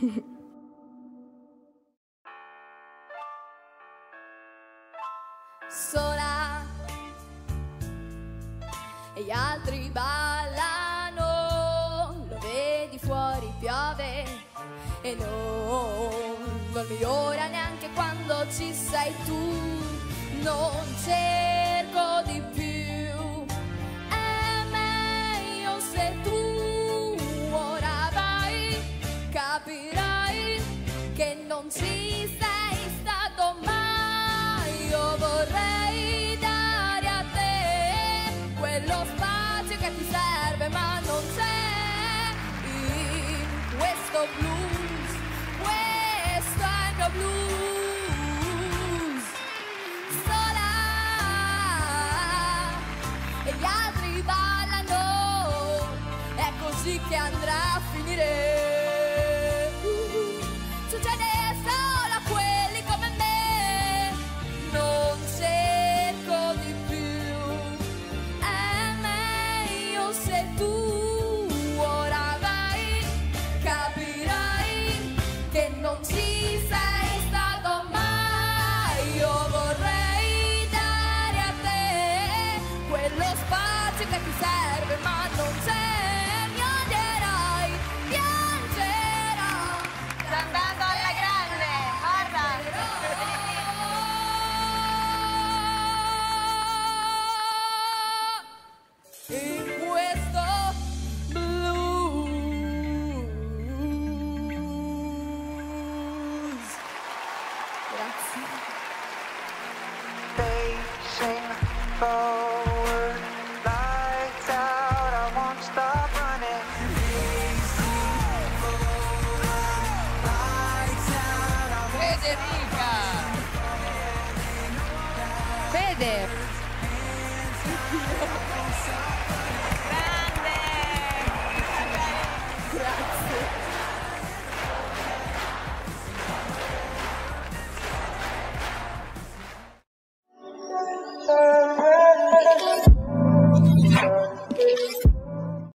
Sola e gli altri ballano, lo vedi fuori piove e non dormi ora neanche quando ci sei tu. Non cerco di più, è meglio se tu ora vai, capirai che non ci sei stato mai. Io vorrei dare a te quello spazio che ti serve ma non c'è in questo blues, questo è il mio blues. Sola e gli altri ballano, è così che andrà a finire. Succede solo a quelli come me, non cerco di più, è meglio se tu ora vai, capirai che non ci sei stato mai. Io vorrei dare a te quello spazio che ti serve ma non c'è. Piangerai, Sta andando alla grande, guarda. in questo blues. Grazie. Facing forward, lights out, I won't stop running. Federica. Fede.